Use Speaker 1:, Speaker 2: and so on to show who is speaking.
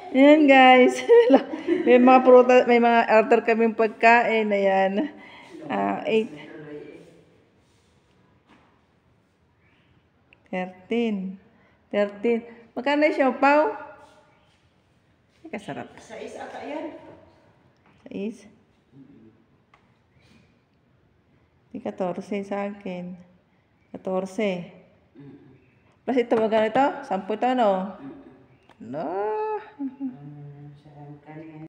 Speaker 1: Ayan guys. May mga prutas, may mga order kaming pagkain. Ayan. 8, 13. 13. Magkano yung siopaw? Ay, kasarap.
Speaker 2: Sa isa ata yan.
Speaker 1: 6. Di 14 sa akin. 14. Plus ito, magkano ito? 10 ito, no? No.